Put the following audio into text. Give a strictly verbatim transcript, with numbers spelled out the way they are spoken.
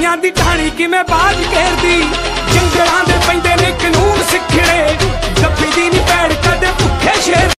दुनिया दी ढाणी किवें बाज घेरदी जंगलां दे पैंदे ने कानून सिखड़े जप्पी दी नी पैड़ कदे भुखे शेर